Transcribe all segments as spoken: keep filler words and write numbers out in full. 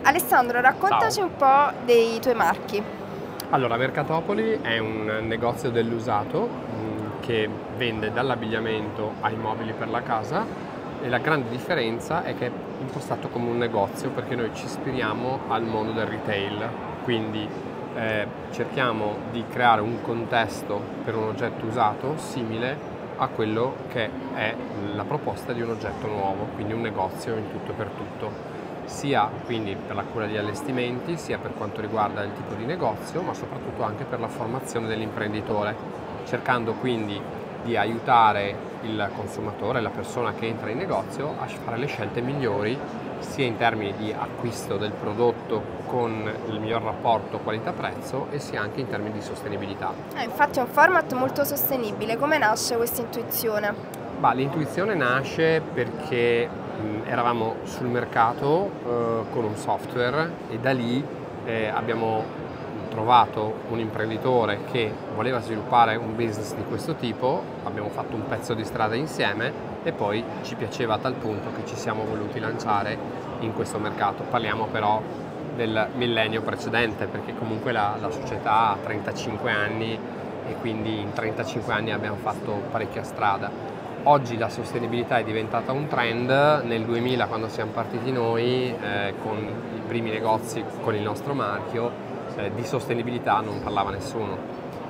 Alessandro, raccontaci Ciao. un po' dei tuoi marchi. Allora, Mercatopoli è un negozio dell'usato mh, che vende dall'abbigliamento ai mobili per la casa, e la grande differenza è che è impostato come un negozio perché noi ci ispiriamo al mondo del retail, quindi eh, cerchiamo di creare un contesto per un oggetto usato simile a quello che è la proposta di un oggetto nuovo, quindi un negozio in tutto e per tutto, sia quindi per la cura degli allestimenti, sia per quanto riguarda il tipo di negozio, ma soprattutto anche per la formazione dell'imprenditore, cercando quindi di aiutare il consumatore, la persona che entra in negozio, a fare le scelte migliori, sia in termini di acquisto del prodotto con il miglior rapporto qualità-prezzo, e sia anche in termini di sostenibilità. Eh, infatti è un format molto sostenibile. Come nasce questa intuizione? Bah, l'intuizione nasce perché mh, eravamo sul mercato eh, con un software, e da lì eh, abbiamo trovato un imprenditore che voleva sviluppare un business di questo tipo, abbiamo fatto un pezzo di strada insieme e poi ci piaceva a tal punto che ci siamo voluti lanciare in questo mercato. Parliamo però del millennio precedente, perché comunque la, la società ha trentacinque anni e quindi in trentacinque anni abbiamo fatto parecchia strada. Oggi la sostenibilità è diventata un trend. Nel duemila, quando siamo partiti noi eh, con i primi negozi con il nostro marchio, eh, di sostenibilità non parlava nessuno.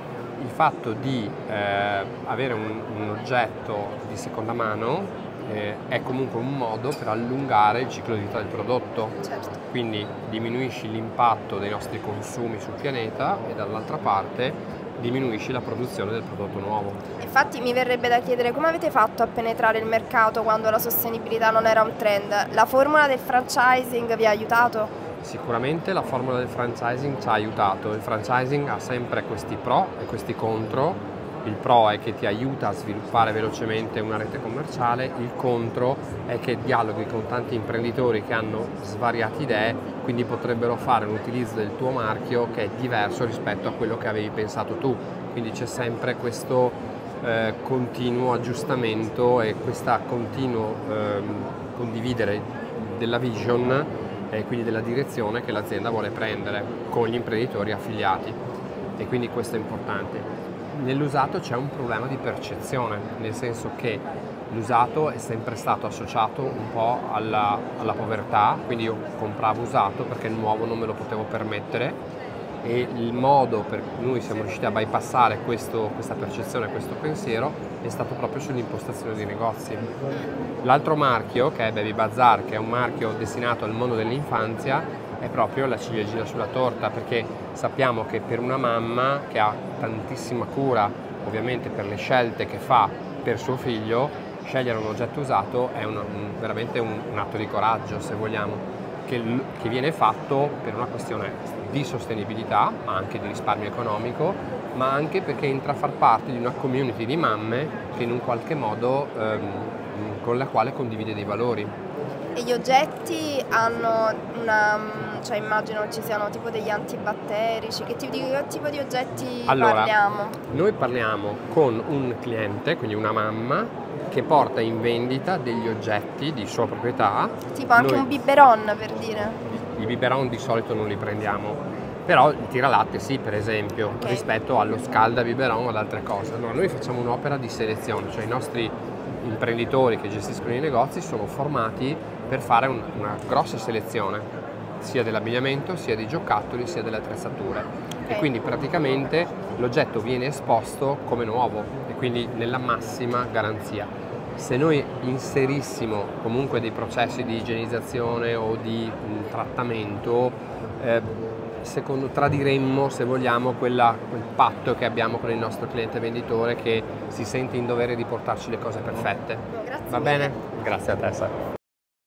Il fatto di eh, avere un, un oggetto di seconda mano eh, è comunque un modo per allungare il ciclo di vita del prodotto. Certo. Quindi diminuisci l'impatto dei nostri consumi sul pianeta e dall'altra parte diminuisci la produzione del prodotto nuovo. Infatti mi verrebbe da chiedere come avete fatto a penetrare il mercato quando la sostenibilità non era un trend. La formula del franchising vi ha aiutato? Sicuramente la formula del franchising ci ha aiutato. Il franchising ha sempre questi pro e questi contro. Il pro è che ti aiuta a sviluppare velocemente una rete commerciale, il contro è che dialoghi con tanti imprenditori che hanno svariate idee, quindi potrebbero fare un utilizzo del tuo marchio che è diverso rispetto a quello che avevi pensato tu. Quindi c'è sempre questo eh, continuo aggiustamento e questa continuo eh, condividere della vision e quindi della direzione che l'azienda vuole prendere con gli imprenditori affiliati, e quindi questo è importante. Nell'usato c'è un problema di percezione, nel senso che l'usato è sempre stato associato un po' alla, alla povertà, quindi io compravo usato perché il nuovo non me lo potevo permettere, e il modo per cui noi siamo riusciti a bypassare questo, questa percezione, questo pensiero, è stato proprio sull'impostazione dei negozi. L'altro marchio, che è Baby Bazaar, che è un marchio destinato al mondo dell'infanzia, è proprio la ciliegina sulla torta, perché sappiamo che per una mamma che ha tantissima cura, ovviamente per le scelte che fa per suo figlio, scegliere un oggetto usato è un, un, veramente un, un atto di coraggio, se vogliamo, che, che viene fatto per una questione di sostenibilità, ma anche di risparmio economico, ma anche perché entra a far parte di una community di mamme che in un qualche modo ehm, con la quale condivide dei valori. E gli oggetti hanno una, cioè immagino ci siano tipo degli antibatterici, che tipo di, che tipo di oggetti allora, parliamo? Noi parliamo con un cliente, quindi una mamma, che porta in vendita degli oggetti di sua proprietà. Tipo anche noi, un biberon, per dire? I biberon di solito non li prendiamo, però il tiralatte sì, per esempio, Okay. rispetto allo scalda biberon o ad altre cose. Allora noi facciamo un'opera di selezione, cioè i nostri imprenditori che gestiscono i negozi sono formati per fare un, una grossa selezione sia dell'abbigliamento, sia dei giocattoli, sia delle attrezzature, Okay. e quindi praticamente l'oggetto viene esposto come nuovo e quindi nella massima garanzia. Se noi inserissimo comunque dei processi di igienizzazione o di mh, trattamento, eh, secondo tradiremmo, se vogliamo, quella, quel patto che abbiamo con il nostro cliente venditore, che si sente in dovere di portarci le cose perfette. Grazie Va mille. bene? Grazie a te, Sara.